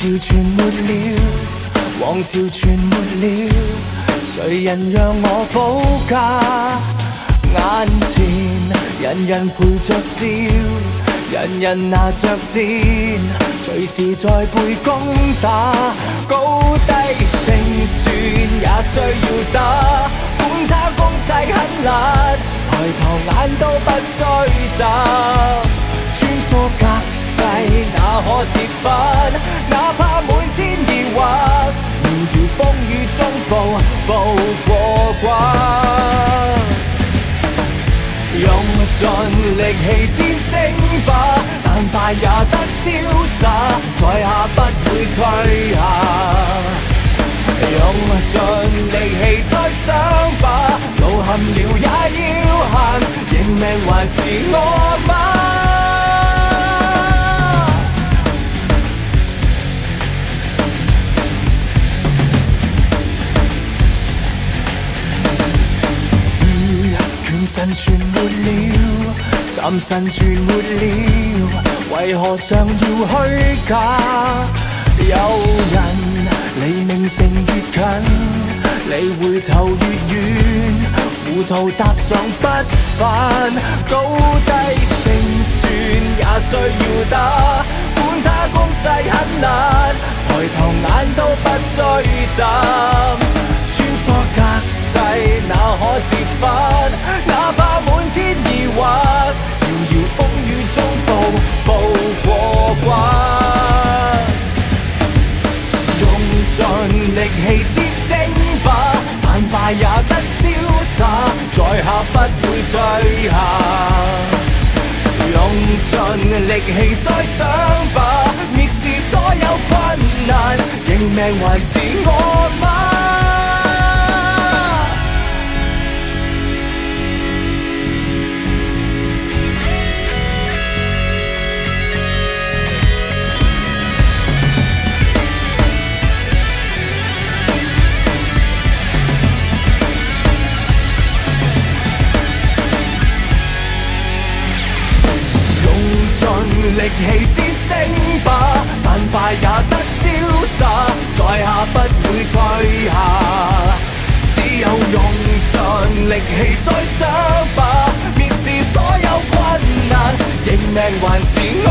全沒了，王朝全沒了，誰人讓我保駕？眼前人人陪着笑，人人拿着箭，隨時在背攻打，高低勝算也需要打，管他攻勢很辣，抬頭眼都不須眨，穿梭隔世哪可折返？哪怕滿天疑惑，遙遙風雨中步過關。用盡力氣戰勝吧，但敗也得瀟灑，在下不會退下。用盡力氣再想吧，路陷了也要行，認命還是我嗎？神全沒了，暫神全沒了，為何尚要虛假？有人離名城越近，離回頭越遠，糊塗踏上不返，高低勝算也需要打，管他攻勢很辣，抬頭眼都不須眨，穿梭隔世哪可折返？哪怕滿天疑惑，遙遙風雨中步過關。用盡力氣戰勝吧，但敗也得瀟灑，在下不會退下。用盡力氣再想吧，蔑視所有困難，認命還是我嗎？力氣戰勝吧，但敗也得瀟灑，在下不會退下。只有用盡力氣再想吧，蔑視所有困難，認命還是我。